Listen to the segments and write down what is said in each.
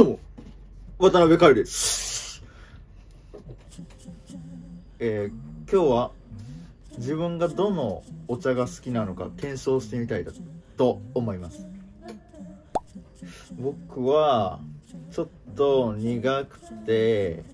どうも、渡辺かよです。今日は自分がどのお茶が好きなのか検証してみたいと思います。僕はちょっと苦くて、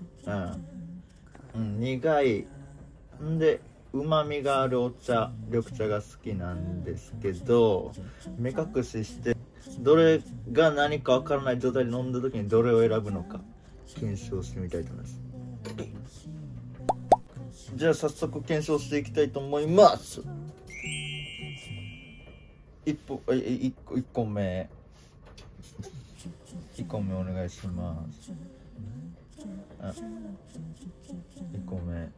苦いんで旨味があるお茶、緑茶が好きなんですけど、目隠ししてどれが何かわからない状態で飲んだ時にどれを選ぶのか検証してみたいと思います。じゃあ早速検証していきたいと思います。1個目お願いします。1個目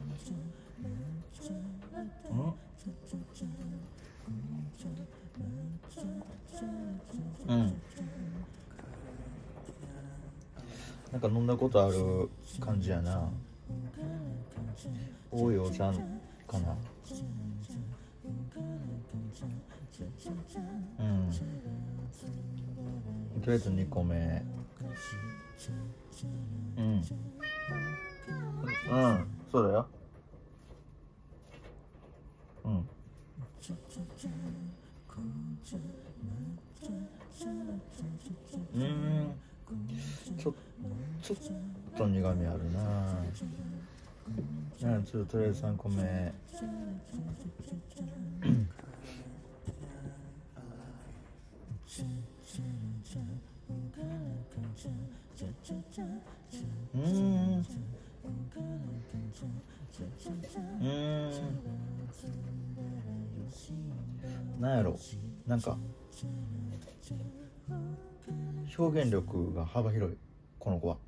なんか飲んだことある感じやな。多いお茶かな。とりあえず2個目。そうだよ。ちょっと苦味あるな。ちょっととりあえず3個目。なんやろ、なんか表現力が幅広いこの子は。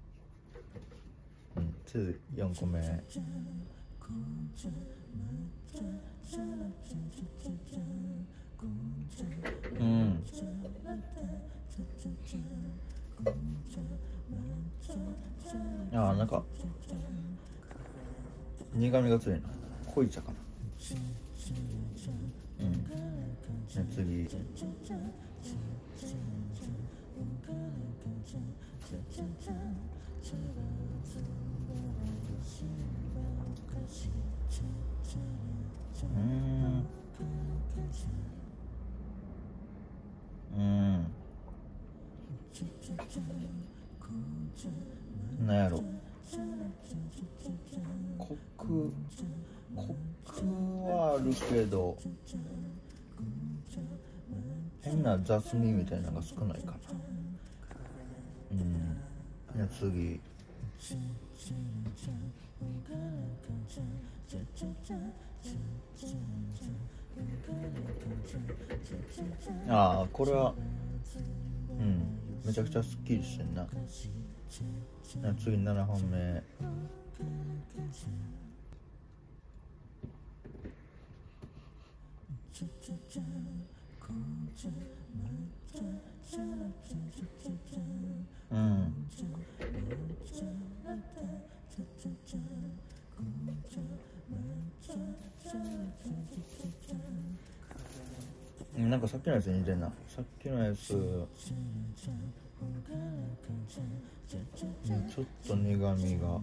次4個目。なんか苦味が強いな。濃い茶かな。次。なんやろ、コクはあるけど変な雑味みたいなのが少ないかな。次。これはめちゃくちゃスッキリしてんな。次7本目。なんかさっきのやつに似てんな。さっきのやつちょっと苦味が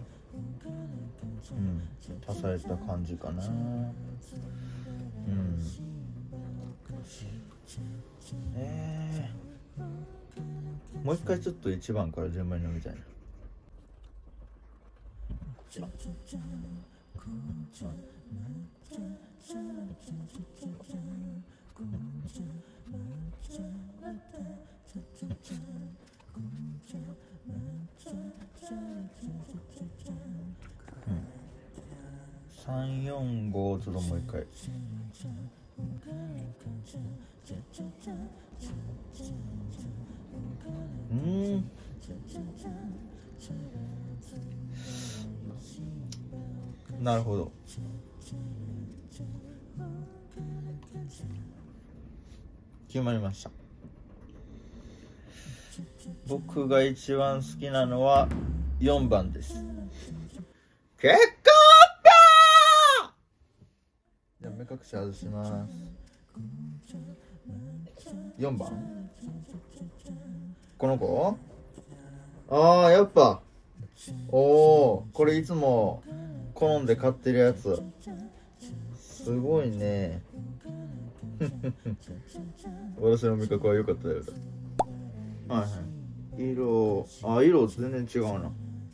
足された感じかな。もう一回ちょっと1番から順番に飲みたいな。3、4、5ちょっともう一回。なるほど。決まりました。僕が一番好きなのは4番です。結果発表。じゃあ目隠し外します。4番この子ああ、やっぱ。おお、これいつも好んで買ってるやつ。すごいね。私の味覚は良かったよ。はいはい。色全然違うな。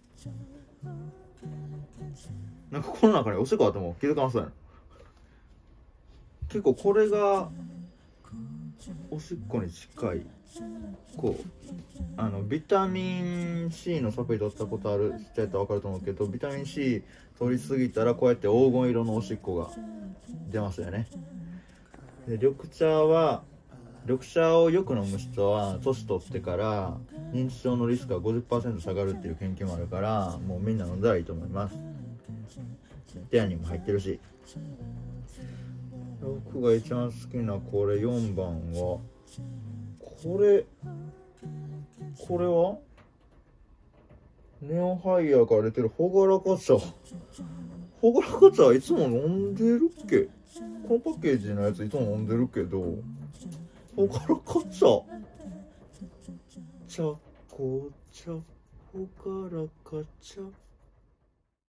なんかこの中におしっこあっても気づかなそうやな。結構これがおしっこに近い。こうビタミン C のサプリ取ったことある人やったら分かると思うけど、ビタミン C 取りすぎたらこうやって黄金色のおしっこが出ますよね。で緑茶をよく飲む人は年取ってから認知症のリスクが 50% 下がるっていう研究もあるから、もうみんな飲んだらいいと思います。テアにも入ってるし。僕が一番好きなこれ4番はこれはネオハイヤーから出てるほがらか茶。ほがらか茶いつも飲んでるっけ。このパッケージのやついつも飲んでるけど、ほがらか茶紅茶ほがらか茶